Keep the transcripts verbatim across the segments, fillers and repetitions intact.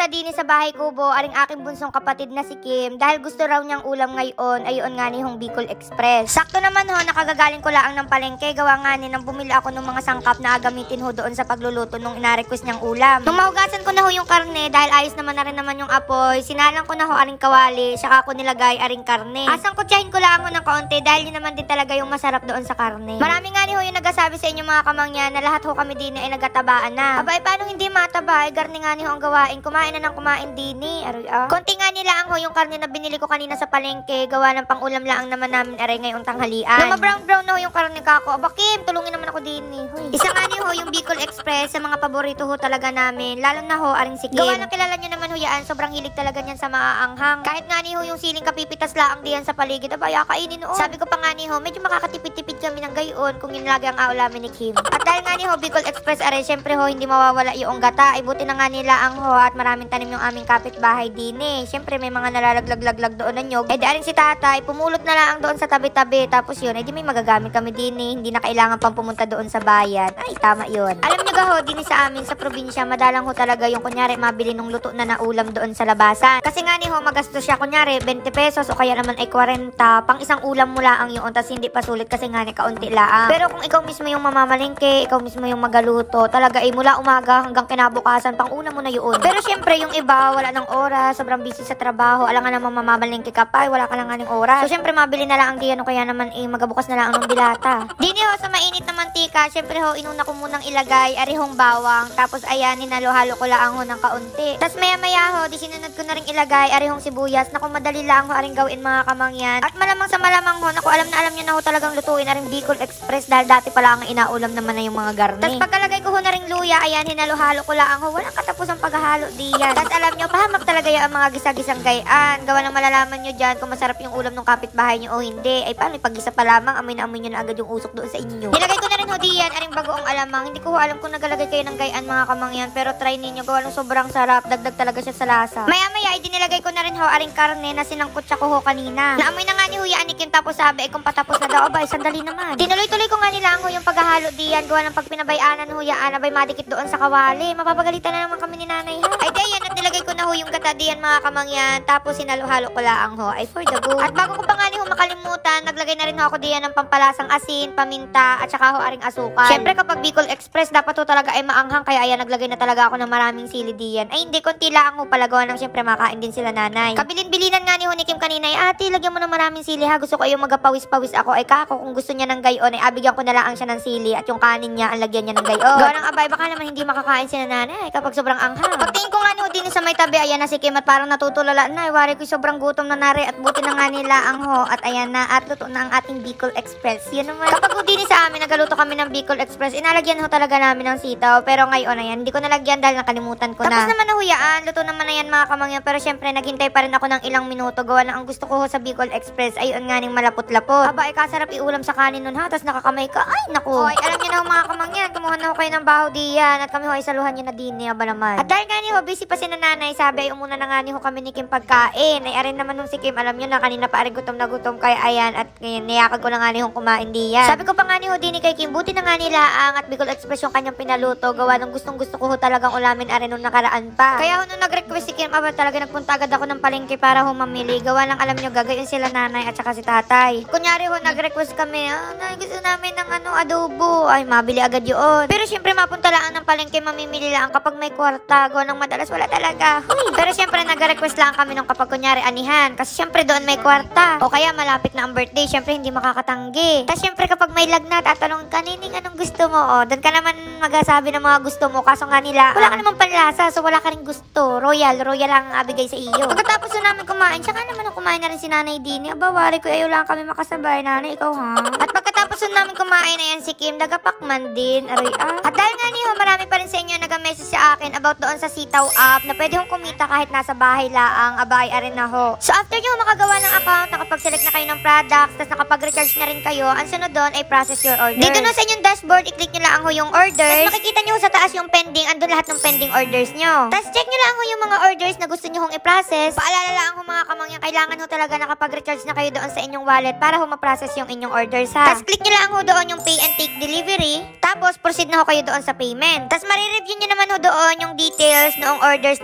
din sa bahay kubo aring aking bunsong kapatid na si Kim dahil gusto raw niyang ulam ngayon ayon nga ni Hong Bicol Express. Sakto naman ho, nakagagaling ko lang ng palengke gawa nga ni nang bumili ako ng mga sangkap na gagamitin ho doon sa pagluluto nung ina-request niyang ulam. Nung mahugasan ko na ho yung karne dahil ayos naman na rin naman yung apoy, sinalang ko na ho aring kawali saka ko nilagay aring karne. Asang kutsahin ko lang ho ng kaunti dahil yun naman din talaga yung masarap doon sa karne. Marami nga ni ho yung nagsasabi sa inyo mga kamangyan na lahat ho kami din ay nagatabaan na. Aba, eh, paano hindi mataba? Eh, garni nga ni ho ang gawain. Kumain na ng kumain din eh. Aroy ah. Konti nga nila ang ho yung karne na binili ko kanina sa palengke. Gawa ng pangulam lang naman namin aray ngayong tanghalian. Na ma-brown brown na ho yung karne kako. Aba, Kim, tulungin naman ako din eh. Huy. Isa nga ni ho yung Bicol Express sa mga paborito ho talaga namin. Lalo na ho aring si Kim. Gawa ng kilala nyo naman ho yan. Sobrang hilig talaga niyan sa maaanghang. Kahit nga ni ho yung siling kapipitas laang diyan sa paligid. Aba, ya kainin noon. Sabi ko pa nga ni ho, medyo makakatipid-tipid kami ng gayon kung yun lagi ang aulamin ni Kim. At dahil nga ni ho Bicol Express aray, syempre ho hindi mawawala yung gata. Ay buti na nga nila ang ho at maraming tanim yung aming kapitbahay din eh. Syempre may mga nalalaglag-laglag doon na nyog. Eh di aring si tatay, pumulot na lang doon sa tabi-tabi. Tapos yun, ay di may magagamit kami din eh. Hindi na kailangan pang pumunta doon sa bayan. Ay, tama yun. Alam nyo ga ho, din sa amin sa probinsya, madalang ho talaga yung kunyari mabili nung luto na naulam doon sa labasan. Kasi nga ni ho, magastos siya kunyari twenty pesos o kaya naman ay forty. Pang isang ulam mo lang yun. Tapos hindi pa sulit kasi nga ni kaunti lang. Pero kung ikaw mismo yung mamamalingke, ikaw mismo yung magaluto, talaga ay mula umaga hanggang kinabukasan, pang una mo na yun. Pero syempre yung iba, wala ng oras, sobrang busy sa trabaho, alam nga naman mamamalingke ka pa, wala ka lang nga ng oras. So syempre mabili na lang ang diyan o kaya naman eh magabukas na lang ang dilata. Dini ho, sa mainit na mantika, syempre ho, inuna ko munang ilagay arihong bawang, tapos ayan, hinalo-halo ko lang ho ng kaunti. Tapos maya-maya ho, di sinunod ko na rin ilagay arihong sibuyas, naku madali lang ho aring gawin mga kamangyan. At malamang sa malamang ho, naku alam na alam nyo na ho talagang lutuin aring Bicol Express dahil dati pala ang inaulam naman na yung mga garni. Tapos pagkalagay ko ho na ring luya, ayan, hinalo-halo ko lang ho, walang katapusang paghahalo diyan. Tapos alam nyo, pahamak talaga yung mga gisa-gisang gayaan. Gawa ng malalaman nyo dyan kung masarap yung ulam ng kapitbahay nyo o hindi. Ay paano, pag-gisa pa lamang, amoy na amoy nyo na agad yung usok doon sa inyo. Nilagay ko na rin ho diyan aring bagoong alamang. Hindi ko ho alam kung nagalagay kayo ng gayaan mga kamangyan, pero try ninyo, gawa ng sobrang sarap, dagdag talaga siya sa lasa. Maya-maya, ay dinilagay ko na rin ho aring karne na sinangkot siya ko ho kanina. Naamoy na nga ni Huya Anikim, tapos sabi, eh kung patapos na daw, abay, sandali naman. Tinuloy-tuloy ko nga nila ho yung paghahalo diyan, gawa ng pagpinabayanan huyaan, abay madikit doon sa kawali. Mapapagalitan na naman kami ni nanay ha. Ay dayan, at nilagay ko na ho yung gata diyan mga kamangyan, tapos sinalo-halo ko lang ho, ay for the go. At bago ko pa nga ni ho makalimutan, naglagay na rin ho ako diyan ng pampalasang asin, paminta, at saka ho aring asukal. Syempre kapag Bicol Express, dapat ho talaga ay maanghang, kaya ayan, naglagay na talaga ako ng maraming sili diyan. Ay hindi, konti lang ho pala, gawa ng syempre makain din sila nanay. Kabilin-bilinan nga ni ho ni Kim kanina, ay ate, lagyan mo ng maraming sili ha, gusto ko yung magapawis-pawis ako. Ay kako, kung gusto niya ng gayon, ay abigyan ko na lang siya ng sili at yung kanin niya, ang lagyan niya ng gayon. Gawa ng abay, baka naman hindi makakain sila nanay kapag sobrang anghang. Pagtingin ko nga ni ho din sa may tabi, ayan na si Kim at parang natutulala na, ay wari ko sobrang gutom na nari at buti na nga nila ang ho, at ayan na, at luto na ang ating Bicol Express. Yan naman. Kapag ho din sa amin, nagaluto kami ng Bicol Express, inalagyan ho talaga namin ng sitaw, pero ngayon ayan, hindi ko nalagyan dahil nakalimutan ko na. Tapos naman na huyaan, luto naman na yan mga kamangyan, pero syempre naghintay pa rin ako ng ilang minuto, gawa na ang gusto ko ho sa Bicol Express ay yun nga ning malapot-lapot. Aba, ay kasarap iulam sa kanin nun ha, tapos nakakamay ka, ay naku. Oy, alam niyo na ho mga kamangyan, kumuha na ho kayo ng baho diyan, at kami ho ay saluhan niyo na din niya ba naman. At dahil nga ni ho, busy pa si nanay, sabi ay umuna na nga ni ho kami ni Kim pagkain, ay arin naman nung si Kim, alam niyo na kanina pa arin gutom na gutom, kaya ayan, at ngayon niyakag ko na nga ni ho kumain diyan. Sabi ko pa nga ni ho din kay Kim, buti na nga nila ang at Bicol Express yung kanyang pinaluto, gawa ng gustong gusto ko ho talagang ulamin arin nung nakaraan pa. Kaya ho nung nag-request si Kim, aba talaga nagpunta agad ako ng palengke para ho mamili, gawa ng alam niyo gagayon sila nanay at saka si tatay. Kunyari ho nag-request kami, ah, nay, gusto namin ng ano adobo, ay mabili agad yun. Pero syempre mapunta lang ng palengke, mamimili lang kapag may kwarta, gawa ng madalas wala talaga. Huy. Pero syempre nag-request lang kami nung kapag kunyari anihan, kasi syempre doon may kwarta, o kaya malapit na ang birthday, syempre hindi makakatanggi. Tapos syempre kapag may lagnat at tanong kanining anong gusto mo, o doon ka naman magasabi ng mga gusto mo, kaso nga nila wala ka naman panlasa, so wala ka rin gusto, royal, royal lang ang abigay sa iyo. Pagkatapos na namin kumain, tsaka naman kumain na rin si nanay Dini, aba wari ko ayaw lang kami makasabay, nanay ikaw ha. At pagkatapos na namin kumain, ayan si Kim, nagapakman din, aray ah. At dahil nga niyo, marami pa rin sa inyo nag-message sa akin about doon sa Sitaw app na pwede hong kumita kahit nasa bahay laang, abay arin na ho. So after nyo makagawa ng account, nakapag-select na kayo ng products, tapos nakapag-recharge na rin kayo, ang sunod doon ay process your order. Dito na sa inyong dashboard, i-click nyo lang ho yung orders. Tapos makikita nyo sa taas yung pending, andun lahat ng pending orders nyo. Tapos check nyo lang ho yung mga orders na gusto nyo hong i-process. Paalala lang ho mga kamangyan, kailangan ho talaga nakapag-recharge na kayo doon sa inyong wallet para ho ma-process yung inyong orders ha. Tapos click nyo lang ho doon yung pay and take delivery. Tapos proceed na ho kayo doon sa payment. Tapos marireview nyo naman ho doon yung details noong orders na a-process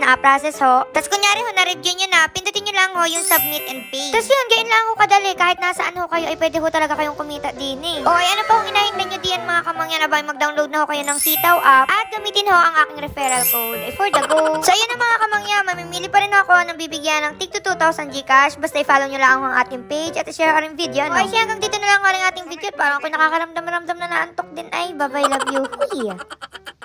process ho. Tapos kunyari ho, na-review nyo na, pindutin nyo lang ho yung submit and pay. Tapos yun, gayon lang ho kadali. Kahit nasaan ho kayo, ay pwede ho talaga kayong kumita din eh. O ay ano pa hong hinahingdan nyo diyan mga kamangyan, abay mag-download na ho kayo ng Sitaw app at gamitin ho ang aking referral code ay for the go. So ayun na mga kamangyan, mamimili pa rin ako ng bibigyan ng tig to two thousand Gcash. Basta i-follow nyo lang ang ating page at i-share ang video. No? O ay siya, hanggang dito na lang ang ating video. Parang ako nakakaramdam-ramdam na naantok din. Ay, bye-bye, love you. Uy.